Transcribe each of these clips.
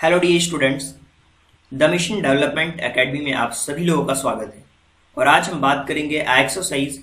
Hello dear students, the mission development academy में आप सभी लोगों का स्वागत है। और आज हम बात करेंगे एक्सरसाइज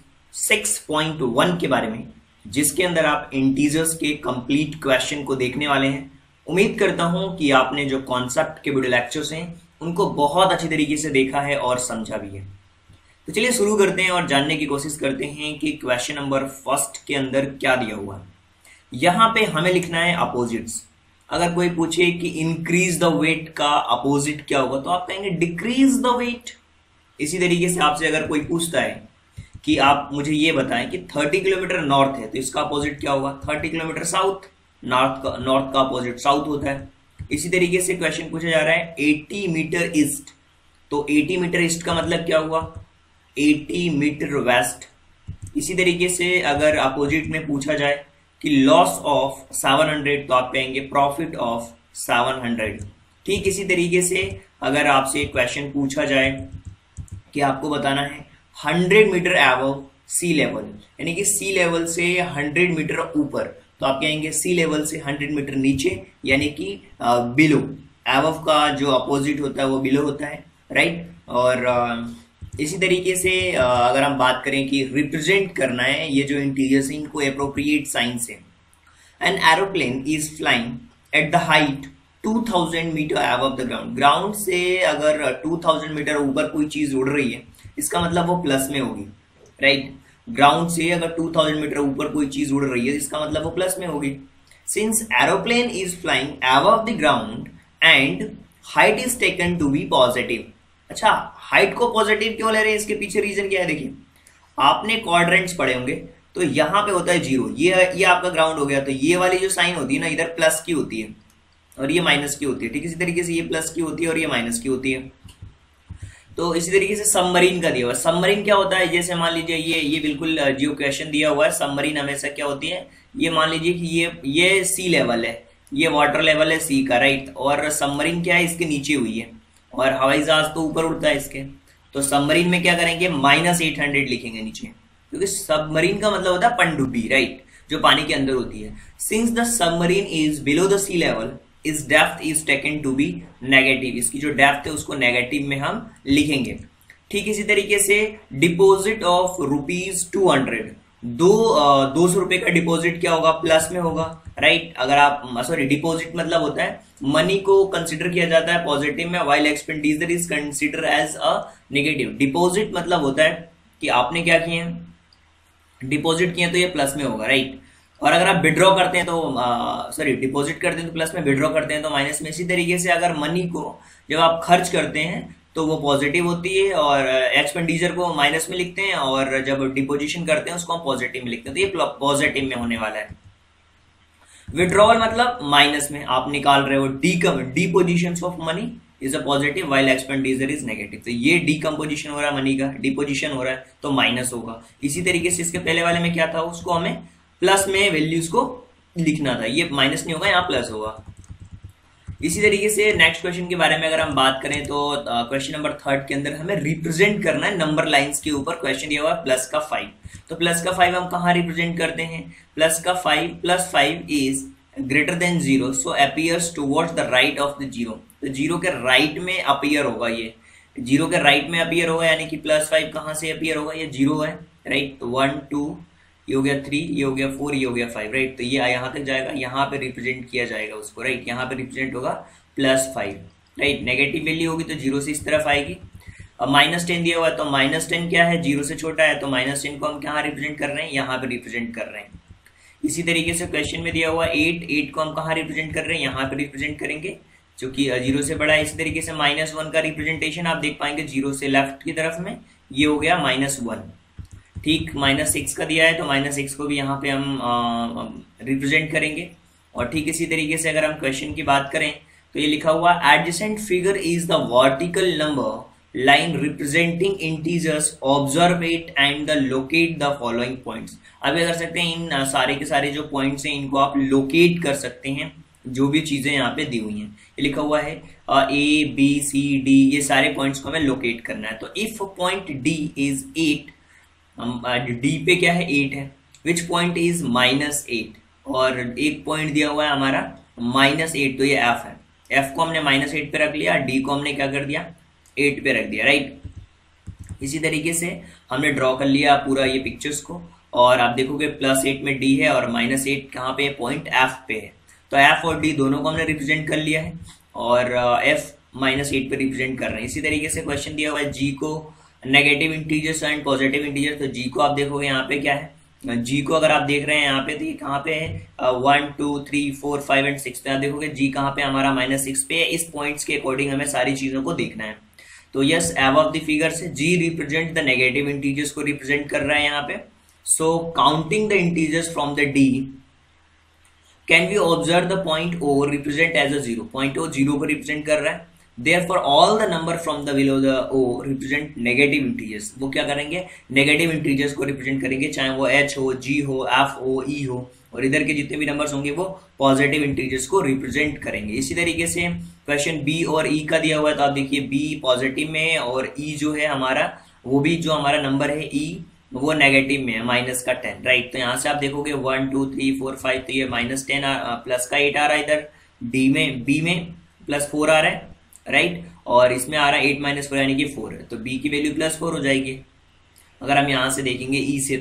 6.1 के बारे में, जिसके अंदर आप इंटीजर्स के कंप्लीट क्वेश्चन को देखने वाले हैं। उम्मीद करता हूं कि आपने जो कॉन्सेप्ट के वीडियो लेक्चर्स हैं उनको बहुत अच्छी तरीके से देखा है और समझा भी है। तो चलिए शुरू करते हैं और जानने की कोशिश करते हैं कि क्वेश्चन नंबर फर्स्ट के अंदर क्या दिया हुआ है। यहाँ पे हमें लिखना है अपोजिट्स। अगर कोई पूछे कि इंक्रीज द वेट का अपोजिट क्या होगा तो आप कहेंगे डिक्रीज द वेट। इसी तरीके से आपसे अगर कोई पूछता है कि आप मुझे ये बताएं कि 30 किलोमीटर नॉर्थ है तो इसका अपोजिट क्या होगा, 30 किलोमीटर साउथ। नॉर्थ का अपोजिट साउथ होता है। इसी तरीके से क्वेश्चन पूछा जा रहा है 80 मीटर ईस्ट, तो 80 मीटर ईस्ट का मतलब क्या हुआ, 80 मीटर वेस्ट। इसी तरीके से अगर अपोजिट में पूछा जाए कि लॉस ऑफ 700 तो आप कहेंगे प्रॉफिट ऑफ 700। ठीक इसी तरीके से अगर आपसे क्वेश्चन पूछा जाए कि आपको बताना है 100 मीटर एबव सी लेवल, यानी कि सी लेवल से 100 मीटर ऊपर, तो आप कहेंगे सी लेवल से 100 मीटर नीचे, यानी कि बिलो। एबव का जो अपोजिट होता है वो बिलो होता है, राइट। और इसी तरीके से अगर हम बात करें कि रिप्रेजेंट करना है ये जो इंटीजर्स हैं इनको एप्रोप्रिएट साइन से। An aeroplane is flying at the height 2000 metre above the ground. Ground से अगर 2000 मीटर ऊपर कोई चीज उड़ रही है इसका मतलब वो प्लस में होगी, राइट। ग्राउंड से अगर 2000 मीटर ऊपर कोई चीज उड़ रही है इसका मतलब वो प्लस में होगी। Since aeroplane is flying above the ground and height is taken to be positive. अच्छा, हाइट को पॉजिटिव क्यों ले रहे हैं, इसके पीछे रीजन क्या है। देखिए, आपने क्वाड्रेंट्स पढ़े होंगे तो यहाँ पे होता है जीरो, ये आपका ग्राउंड हो गया, तो ये वाली जो साइन होती है ना इधर प्लस की होती है और ये माइनस की होती है। ठीक इसी तरीके से ये प्लस की होती है और ये माइनस की होती है। तो इसी तरीके से सबमरीन का दिया हुआ है। सबमरीन क्या होता है, जैसे मान लीजिए ये बिल्कुल जियो क्वेश्चन दिया हुआ है। सबमरीन हमेशा क्या होती है, ये मान लीजिए कि ये सी लेवल है, ये वाटर लेवल है सी का, राइट। और सबमरीन क्या है, इसके नीचे हुई है और हवाई जहाज तो ऊपर उड़ता है इसके। तो सबमरीन में क्या करेंगे, -800 लिखेंगे नीचे, क्योंकि सबमरीन का मतलब होता है पनडुब्बी, राइट, जो पानी के अंदर होती है। Since the submarine is below the sea level this depth is taken to be negative. इसकी जो डेप्थ है उसको नेगेटिव में हम लिखेंगे। ठीक इसी तरीके से डिपॉजिट ऑफ ₹200, 200 रुपए का डिपॉजिट क्या होगा, प्लस में होगा, राइट। अगर आप सॉरी, डिपॉजिट मतलब होता है मनी को कंसिडर किया जाता है पॉजिटिव में, while expenditure is consider as a negative. Deposit मतलब होता है कि आपने क्या किए हैं, डिपॉजिट किए तो ये प्लस में होगा, राइट। और अगर आप विड्रॉ करते हैं तो सॉरी, डिपॉजिट करते हैं तो प्लस में, विड्रॉ करते हैं तो माइनस में। इसी तरीके से अगर मनी को जब आप खर्च करते हैं तो वो पॉजिटिव होती है और एक्सपेंडिचर को माइनस में लिखते हैं, और जब डिपोजिशन करते हैं उसको हम पॉजिटिव में लिखते हैं, तो ये पॉजिटिव में होने वाला है। विड्रॉवल मतलब माइनस में आप निकाल रहे हो, deposition of money is a positive while expenditure is negative. तो ये डिकम्पोजिशन हो रहा है मनी का, डिपोजिशन हो रहा है तो माइनस होगा। इसी तरीके से इसके पहले वाले में क्या था, उसको हमें प्लस में वैल्यूज को लिखना था, ये माइनस नहीं होगा, यहाँ प्लस होगा। इसी तरीके से नेक्स्ट क्वेश्चन के बारे में अगर हम बात करें तो क्वेश्चन नंबर 3 के अंदर हमें रिप्रेजेंट करना है नंबर लाइंस के ऊपर। क्वेश्चन दिया हुआ है +5, तो +5 हम कहाँ रिप्रेजेंट करते हैं, +5 is greater than 0 so appears towards the right of the 0। तो 0 के राइट में अपीयर होगा, ये 0 के राइट में अपीयर होगा, यानी कि +5 कहाँ से अपीयर होगा, ये 0 है, राइट। तो 1 2 ये हो गया 3, ये हो गया 4, ये हो गया 5, राइट। तो ये यहाँ तक जाएगा, यहाँ पे रिप्रेजेंट किया जाएगा उसको, राइट। यहाँ पे रिप्रेजेंट होगा +5, राइट। नेगेटिव वैल्यू होगी तो 0 से इस तरफ आएगी। अब -10 दिया हुआ है तो -10 क्या है, 0 से छोटा है, तो -10 को हम कहाँ रिप्रेजेंट कर रहे हैं, यहाँ पे रिप्रेजेंट कर रहे हैं। इसी तरीके से क्वेश्चन में दिया हुआ 8 को हम कहाँ रिप्रेजेंट कर रहे हैं, यहाँ पे रिप्रेजेंट करेंगे, जो कि 0 से बड़ा है। इसी तरीके से -1 का रिप्रेजेंटेशन आप देख पाएंगे 0 से लेफ्ट की तरफ में, ये हो गया -1। ठीक, -6 का दिया है तो -6 को भी यहाँ पे हम रिप्रेजेंट करेंगे। और ठीक इसी तरीके से अगर हम क्वेश्चन की बात करें तो ये लिखा हुआ adjacent figure is the vertical number line representing integers, observe it and the locate the following points. अब ये कर सकते हैं, इन सारे के सारे जो पॉइंट्स हैं इनको आप लोकेट कर सकते हैं, जो भी चीजें यहाँ पे दी हुई हैं। ये लिखा हुआ है A, B, C, D, ये सारे पॉइंट्स को हमें लोकेट करना है। तो if point D is 8, D पे क्या है 8 है, विच पॉइंट इज -8, और एक पॉइंट दिया हुआ है हमारा -8, तो ये F है। F को हमने -8 पे रख लिया, D को हमने क्या कर दिया 8 पे रख दिया, राइट। इसी तरीके से हमने ड्रॉ कर लिया पूरा ये पिक्चर्स को, और आप देखोगे +8 में D है और -8 कहाँ पे, पॉइंट F पे है। तो F और D दोनों को हमने रिप्रेजेंट कर लिया है, और F -8 पे रिप्रेजेंट कर रहे हैं। इसी तरीके से क्वेश्चन दिया हुआ है G को negative integers and positive integer. तो G को आप देखोगे यहाँ पे क्या है, G को अगर आप देख रहे हैं यहाँ पे, तो ये कहाँ पे है 1 2 3 4 5 एंड 6। तो आप देखोगे G कहाँ पे हमारा -6 पे है। इस पॉइंट्स के अकॉर्डिंग हमें सारी चीजों को देखना है। तो यस, अबव द फिगर से G represent the negative integers को रिप्रेजेंट कर रहा है यहाँ पे। So counting the integers from the D can we observe the point O represent as a 0। Point O 0 को रिप्रेजेंट कर रहा है। Therefore all the number from the below the O represent negative integers। वो क्या करेंगे, negative integers को represent करेंगे, चाहे वो H हो, G हो, F हो, E हो, और इधर के जितने भी नंबर्स होंगे वो पॉजिटिव इंटीजर्स को रिप्रेजेंट करेंगे। इसी तरीके से क्वेश्चन B और E का दिया हुआ है। तो आप देखिए B पॉजिटिव में है और E जो है हमारा, वो भी जो हमारा नंबर है E वो नेगेटिव में है, -10, राइट। तो यहाँ से आप देखोगे 1 2 3 4 5, तो ये -10 +8 आ रहा है इधर D में, B में +4 आ रहा है, राइट। और इसमें आ रहा है 8 - 4 यानी कि 4 है। तो B की वैल्यू +4 हो जाएगी अगर हम यहां से देखेंगे E से।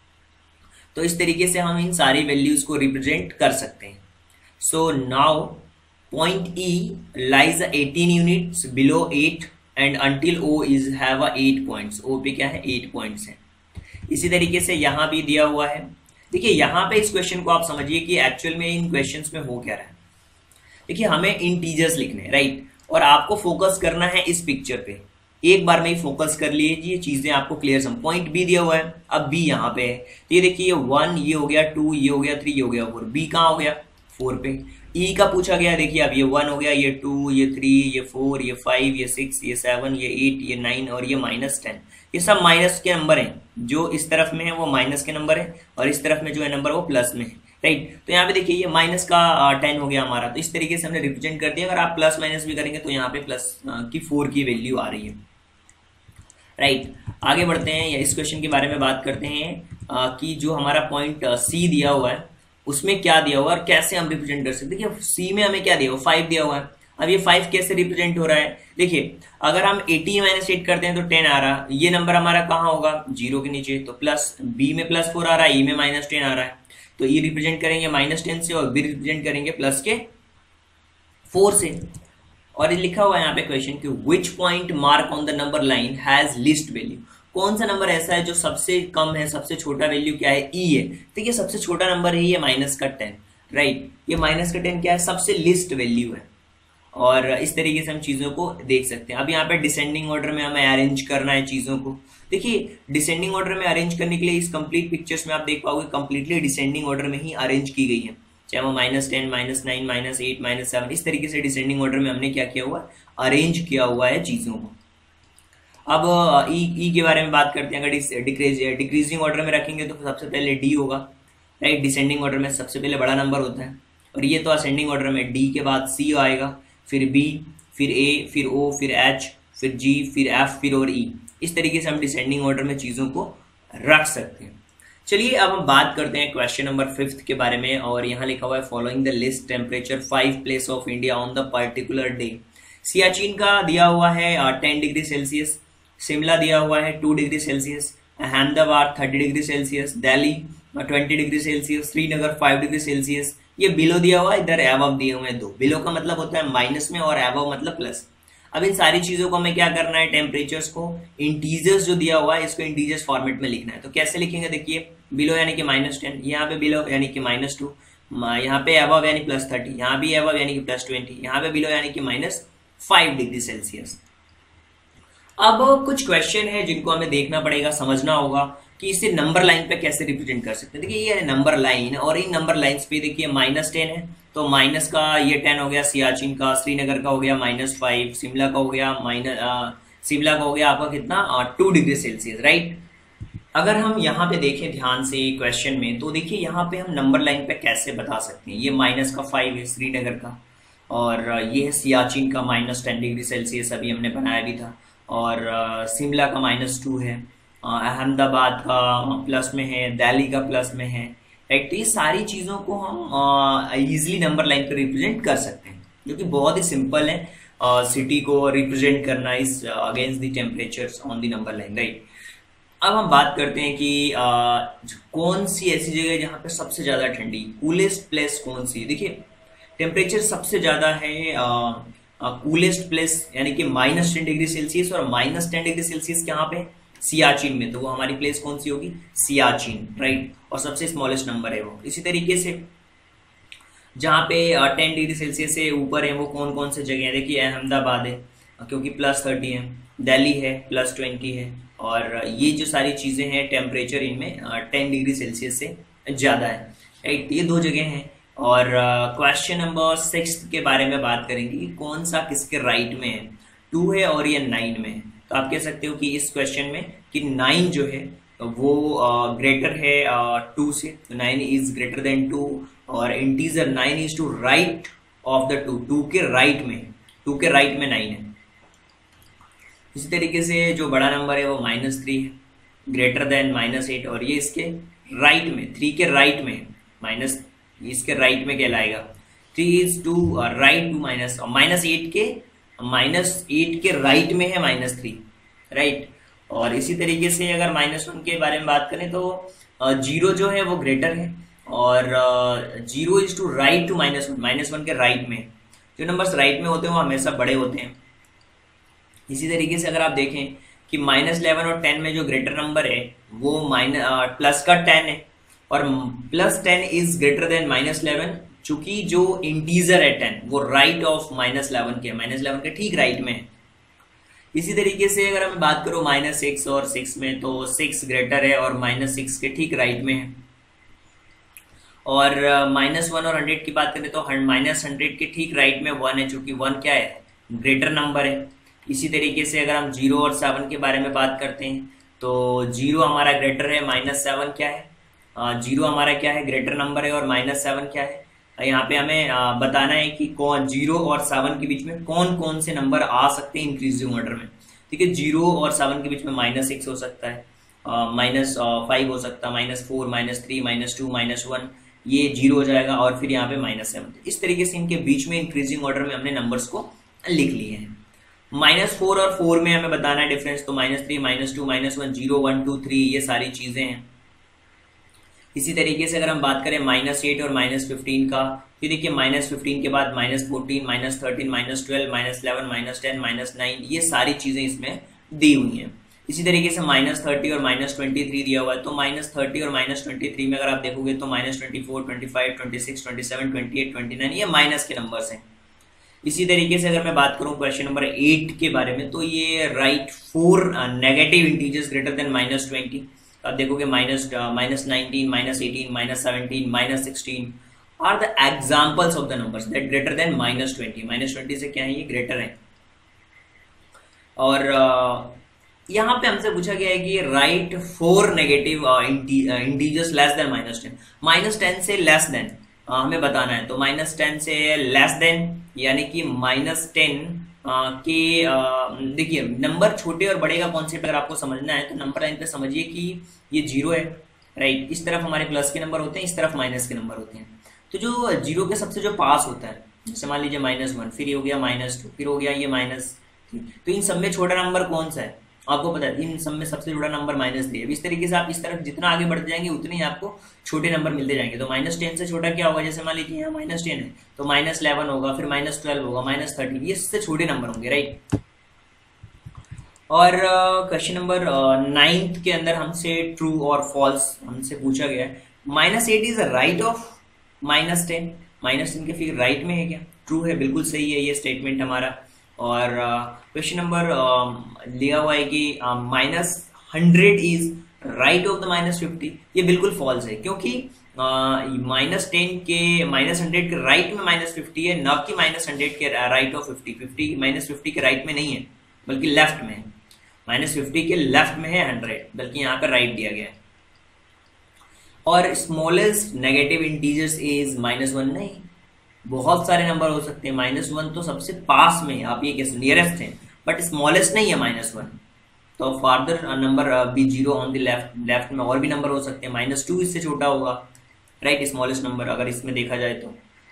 तो इस तरीके से हम इन सारी वैल्यूज को रिप्रेजेंट कर सकते हैं। So now point E lies 18 units below 8 and until O is have 8 points. O पे क्या है 8 पॉइंट्स है। इसी तरीके से यहां भी दिया हुआ है। देखिए यहां पे इस क्वेश्चन को आप समझिए कि एक्चुअल में इन क्वेश्चंस में हो क्या रहा है। देखिए हमें इंटीजर्स लिखने हैं, राइट, और आपको फोकस करना है इस पिक्चर पे। एक बार में ही फोकस कर लीजिए, चीजें आपको क्लियर समझ। पॉइंट बी दिया हुआ है, अब बी यहाँ पे है, तो ये देखिए 1 ये हो गया, 2 ये हो गया, 3 ये हो गया, 4। बी कहाँ हो गया 4 पे। ई का पूछा गया, देखिए अब ये 1 हो गया, ये 2 ये 3 ये 4 ये 5 ये 6 ये 7 ये 8 ये 9 और ये -10। ये सब माइनस के नंबर हैं। जो इस तरफ में है वो माइनस के नंबर है और इस तरफ में जो है नंबर वो प्लस में है, राइट। तो यहाँ पे देखिए ये माइनस का 10 हो गया हमारा। तो इस तरीके से हमने रिप्रेजेंट कर दिया। अगर आप प्लस माइनस भी करेंगे तो यहाँ पे प्लस की 4 की वैल्यू आ रही है, राइट। आगे बढ़ते हैं या इस क्वेश्चन के बारे में बात करते हैं कि जो हमारा पॉइंट सी दिया हुआ है उसमें क्या दिया हुआ है और कैसे हम रिप्रेजेंट कर सकते हैं। देखिए सी में हमें क्या दिया हुआ 5 दिया हुआ है। अब ये 5 कैसे रिप्रेजेंट हो रहा है, देखिए अगर हम 80 - 8 करते हैं तो 10 आ रहा। ये नंबर हमारा कहाँ होगा 0 के नीचे, तो प्लस बी में +4 आ रहा है, ई में -10 आ रहा है। तो ई रिप्रेजेंट करेंगे -10 से और बी रिप्रेजेंट करेंगे प्लस के 4 से। और ये लिखा हुआ है यहाँ पे क्वेश्चन कि which point mark on the number line has least value. कौन सा नंबर ऐसा है जो सबसे कम है, सबसे छोटा वैल्यू क्या है ई है। देखिए सबसे छोटा नंबर है ये -10, राइट। ये -10 क्या है, सबसे लिस्ट वैल्यू है। और इस तरीके से हम चीजों को देख सकते हैं। अब यहाँ पे डिसेंडिंग ऑर्डर में हमें अरेंज करना है चीजों को। देखिए डिसेंडिंग ऑर्डर में अरेंज करने के लिए इस कंप्लीट पिक्चर्स में आप देख पाओगे कंप्लीटली डिसेंडिंग ऑर्डर में ही अरेंज की गई है, चाहे वो -10 -9 -8 -7 इस तरीके से डिसेंडिंग ऑर्डर में हमने क्या किया हुआ अरेंज किया हुआ है चीजों को। अब ई के बारे में बात करते हैं। अगर डिक्रीजिंग ऑर्डर में रखेंगे तो सबसे पहले डी होगा, राइट। डिसेंडिंग ऑर्डर में सबसे पहले बड़ा नंबर होता है और ये तो असेंडिंग ऑर्डर में डी के बाद सी आएगा, फिर बी, फिर ए, फिर ओ, फिर एच, फिर जी, फिर एफ, फिर और ई। इस तरीके से हम डिसेंडिंग ऑर्डर में चीजों को रख सकते हैं। चलिए अब हम बात करते हैं क्वेश्चन नंबर 5 के बारे में। और यहाँ लिखा हुआ है following the list temperature 5 place of India on the particular day. Siachen का दिया हुआ है 10 डिग्री सेल्सियस, शिमला दिया हुआ है 2 degree Celsius, Ahmedabad 30 degree Celsius, Delhi 20 degree Celsius, Srinagar 5 degree Celsius. ये बिलो दिया हुआ है, इधर एबव दिए हुए हैं 2। बिलो का मतलब होता है माइनस में और एबव मतलब प्लस। अब इन सारी चीजों को हमें क्या करना है, टेम्परेचर्स को इंटीजर्स जो दिया हुआ है इसको इंटीजर्स फॉर्मेट में लिखना है। तो कैसे लिखेंगे, देखिए बिलो यानी कि -10, यहाँ पे बिलो यानी कि -2, यहाँ पे एबव यानी +30, यहाँ भी एबव यानी कि +20, यहाँ पे बिलो यानी कि -5 डिग्री सेल्सियस। अब कुछ क्वेश्चन है जिनको हमें देखना पड़ेगा, समझना होगा कि इसे नंबर लाइन पे कैसे रिप्रेजेंट कर सकते हैं। देखिए ये है नंबर लाइन और इन नंबर लाइंस पे देखिए -10 है तो माइनस का ये 10 हो गया सियाचिन का, श्रीनगर का हो गया -5, शिमला का हो गया आपका कितना 2 डिग्री सेल्सियस, राइट। अगर हम यहाँ पे देखें ध्यान से क्वेश्चन में तो देखिए यहाँ पे हम नंबर लाइन पे कैसे बता सकते हैं। ये -5 है श्रीनगर का और ये है सियाचिन का -10 डिग्री सेल्सियस, अभी हमने बनाया भी था। और शिमला का -2 है, अहमदाबाद का प्लस में है, दिल्ली का प्लस में है, राइट। तो ये सारी चीजों को हम इजीली नंबर लाइन पे रिप्रेजेंट कर सकते हैं। जो कि बहुत ही सिंपल है सिटी को रिप्रेजेंट करना is against the temperatures on the number line, right. अब हम बात करते हैं कि कौन सी ऐसी जगह है जहाँ पे सबसे ज्यादा ठंडी, कूलेस्ट प्लेस कौन सी है। देखिए टेम्परेचर सबसे ज्यादा है कूलेस्ट प्लेस यानी कि -10 डिग्री सेल्सियस और -10 डिग्री सेल्सियस कहाँ पे, सियाचिन में। तो वो हमारी प्लेस कौन सी होगी, सियाचिन, राइट। और सबसे स्मॉलेस्ट नंबर है वो। इसी तरीके से जहाँ पे 10 डिग्री सेल्सियस से ऊपर है वो कौन कौन से जगह है, देखिए अहमदाबाद है क्योंकि +30 है, दिल्ली है +20 है, और ये जो सारी चीजें हैं टेम्परेचर इनमें 10 डिग्री सेल्सियस से ज्यादा है, राइट। ये दो जगह हैं। और क्वेश्चन नंबर 6 के बारे में बात करेंगे कि कौन सा किसके राइट में है, 2 है और ये 9 में है। तो आप कह सकते हो कि इस क्वेश्चन में कि 9 जो है वो ग्रेटर है 2 से, तो 9 इज ग्रेटर देन 2, और integer 9 is to right of the 2 के राइट में, 2 के राइट में 9 है। इसी तरीके से जो बड़ा नंबर है वो -3 है, ग्रेटर देन -8, और ये इसके राइट में, 3 के राइट में माइनस, इसके राइट में कहलाएगा। 3 इज टू राइट टू -8 के राइट में है -3, राइट। और इसी तरीके से अगर -1 के बारे में बात करें तो 0 जो है वो ग्रेटर है, और 0 इज टू राइट टू -1 के राइट में। जो नंबर्स राइट में होते हैं वो हमेशा बड़े होते हैं। इसी तरीके से अगर आप देखें कि -11 और 10 में जो ग्रेटर नंबर है वो प्लस का 10 है, और +10 इज ग्रेटर देन -11, चूंकि जो इंटीजर है 10 वो राइट ऑफ -11 के, -11 के ठीक राइट में है। इसी तरीके से अगर हम बात करो -6 और 6 में, तो 6 ग्रेटर है और -6 के ठीक राइट में है। और -1 और 100 की बात करें तो -100 के ठीक राइट में 1 है, चूंकि 1 क्या है, ग्रेटर नंबर है। इसी तरीके से अगर हम 0 और 7 के बारे में बात करते हैं तो 0 हमारा ग्रेटर है, -7 क्या है, 0 हमारा क्या है, ग्रेटर नंबर है, और -7 क्या है। यहाँ पे हमें बताना है कि कौन 0 और 7 के बीच में कौन कौन से नंबर आ सकते हैं इंक्रीजिंग ऑर्डर में। ठीक है, 0 और 7 के बीच में -6 हो सकता है, -5 हो सकता है, -4, -3, -2, -1, ये 0 हो जाएगा, और फिर यहाँ पे -7। इस तरीके से इनके बीच में इंक्रीजिंग ऑर्डर में हमने नंबर्स को लिख लिए हैं। -4 और 4 में हमें बताना है डिफरेंस, तो -3, -2, -1, 0, 1, 2, 3 ये सारी चीजें हैं। इसी तरीके से अगर हम बात करें -8 और -15 का, फिर देखिए -15 के बाद -14, -13, -12, -11, -10, -9 ये सारी चीजें इसमें दी हुई हैं। इसी तरीके से -30 और -23 दिया हुआ है, तो -30 और -23 में अगर आप देखोगे तो -24, 25, 26, 27, 28, 29 ये माइनस के नंबर्स हैं। इसी तरीके से अगर मैं बात करूं क्वेश्चन नंबर 8 के बारे में, तो ये right 4 negative integers greater than -20। आप देखोगे -19, -18, -17, -16 are the examples of the numbers that greater than -20। -20 से क्या है, ये ग्रेटर है। और यहाँ पे हमसे पूछा गया है कि right 4 negative integers less than -10। -10 से लेस देन हमें बताना है, तो -10 से लेस देन यानी कि -10 के देखिए नंबर छोटे और बड़े का कॉन्सेप्ट अगर आपको समझना है तो नंबर लाइन पे समझिए कि ये 0 है, राइट। इस तरफ हमारे प्लस के नंबर होते हैं, इस तरफ माइनस के नंबर होते हैं। तो जो 0 के सबसे जो पास होता है, जैसे मान लीजिए -1, फिर ये हो गया -2, फिर हो गया ये -3, तो इन सब में छोटा नंबर कौन सा है आपको पता है, इन सब में सबसे छोटा नंबर -3 है। इस तरीके से आप इस तरफ जितना आगे बढ़ते जाएंगे उतने ही आपको छोटे नंबर मिलते जाएंगे। तो -10 से छोटा क्या होगा, जैसे मान लीजिए यहाँ -10 है तो -11 होगा, फिर -12 होगा, -13, ये इससे छोटे नंबर होंगे, राइट। और क्वेश्चन नंबर 9 के अंदर हमसे ट्रू और फॉल्स हमसे पूछा गया है। -8 इज राइट ऑफ -10, -10 के फिर राइट में है क्या, ट्रू है, बिल्कुल सही है ये स्टेटमेंट हमारा। और क्वेश्चन नंबर लिया हुआ है कि -100 इज राइट ऑफ द -50, ये बिल्कुल फॉल्स है, क्योंकि -10 के -100 के राइट में -50 है, न कि -100 के राइट ऑफ 50 -50 के राइट में नहीं है बल्कि लेफ्ट में है। -50 के लेफ्ट में है 100, बल्कि यहाँ पर राइट दिया गया है। और स्मॉलेस्ट नेगेटिव इंटीजर्स इज -1 नहीं, बहुत सारे नंबर हो सकते हैं। -1 तो सबसे पास में, आप ये कैसे नियरेस्ट है, बट स्मॉलेस्ट नहीं है -1। तो farther number be 0 on the left में और भी नंबर हो सकते हैं। -2 इससे छोटा होगा, राइट, स्मॉलेस्ट नंबर अगर इसमें देखा जाए तो।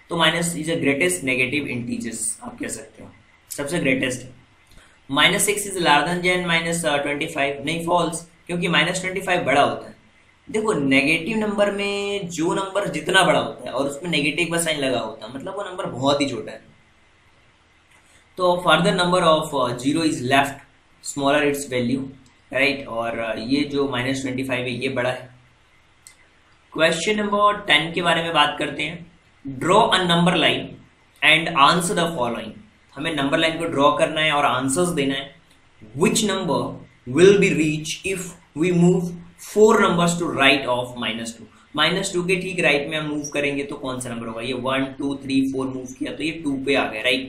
तो minus is a greatest negative integers आप कह सकते हो, सबसे ग्रेटेस्ट है। -6 इज लार्जर देन -25, नहीं फॉल्स, क्योंकि -25 बड़ा होता है। देखो नेगेटिव नंबर में जो नंबर जितना बड़ा होता है और उसमें नेगेटिव का साइन लगा होता है मतलब वो नंबर बहुत ही छोटा है। तो further number of zero is left smaller its value, right, और ये जो -25 है ये बड़ा है। क्वेश्चन नंबर 10 के बारे में बात करते हैं। Draw a number line and answer the following. हमें नंबर लाइन को ड्रॉ करना है और आंसर्स देना है। Which number will be reach if we move 4 numbers to right of -2। -2 के ठीक राइट में हम मूव करेंगे तो कौन सा नंबर होगा? ये 1 2 3 4 मूव किया तो ये 2 पे आ गया, राइट,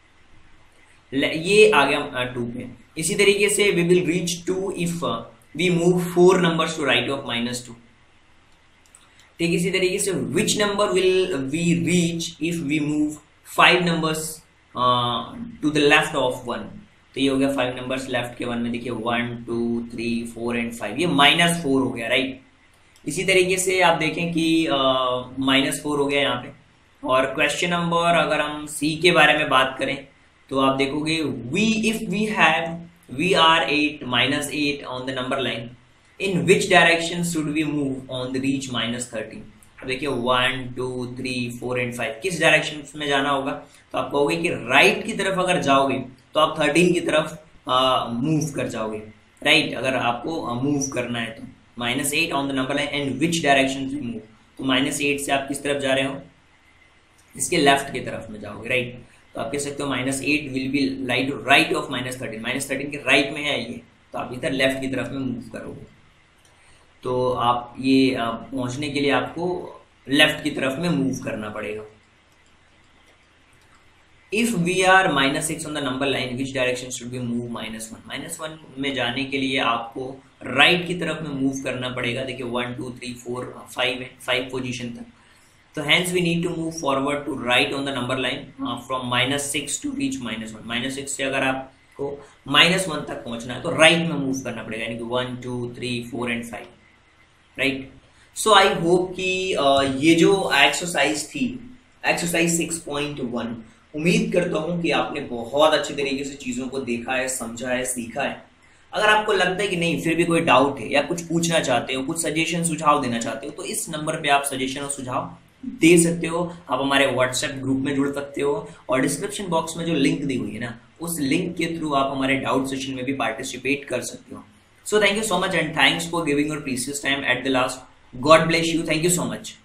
ये आ गया 2 पे। इसी तरीके से we will reach 2 if we move 4 numbers to right of -2। ठीक इसी तरीके से which number will we reach if we move 5 numbers to the left of 1। तो ये हो गया 5 नंबर्स लेफ्ट के 1 में, देखिए 1 2 3 4 एंड 5, ये -4 हो गया, राइट। इसी तरीके से आप देखें कि -4 हो गया यहाँ पे। और क्वेश्चन नंबर अगर हम सी के बारे में बात करें तो आप देखोगे if we have we are 8 -8 on the number line, in which direction should we move on the reach -13। अब देखिए 1 2 3 4 एंड 5 किस डायरेक्शन में जाना होगा? तो आप कहोगे कि राइट की तरफ अगर जाओगे तो आप 13 की तरफ मूव कर जाओगे, राइट, अगर आपको मूव करना है तो। -8 on the number line and which direction we move, तो -8 से आप किस तरफ जा रहे हो? इसके लेफ्ट की तरफ में जाओगे, राइट। तो आप कह सकते हो -8 विल बी राइट ऑफ -13, -13 के राइट में है ये, तो आप इधर लेफ्ट की तरफ में मूव करोगे। तो आप ये पहुंचने के लिए आपको लेफ्ट की तरफ में मूव करना पड़ेगा। If we are -6 on the number line which direction should be move -1। -1 में जाने के लिए आपको राइट की तरफ में मूव करना पड़ेगा। देखिए 1 2 3 4 5 है, 5 पोजीशन तक। तो hence we need to move forward to right on the number line from -6 to reach -1। -6 से अगर आपको -1 तक पहुंचना है तो राइट में मूव करना पड़ेगा, यानी कि 1 2 3 4 and 5, right. So I hope कि ये जो एक्सरसाइज थी, एक्सरसाइज 6.1, उम्मीद करता हूं कि आपने बहुत अच्छे तरीके से चीजों को देखा है, समझा है, सीखा है। अगर आपको लगता है कि नहीं फिर भी कोई डाउट है या कुछ पूछना चाहते हो, कुछ सजेशन सुझाव देना चाहते हो, तो इस नंबर पे आप सजेशन और सुझाव दे सकते हो। आप हमारे व्हाट्सएप ग्रुप में जुड़ सकते हो और डिस्क्रिप्शन बॉक्स में जो लिंक दी हुई है ना, उस लिंक के थ्रू आप हमारे डाउट सेशन में भी पार्टिसिपेट कर सकते हो। So thank you so much and thanks for giving your precious time at the last. God bless you, thank you so much.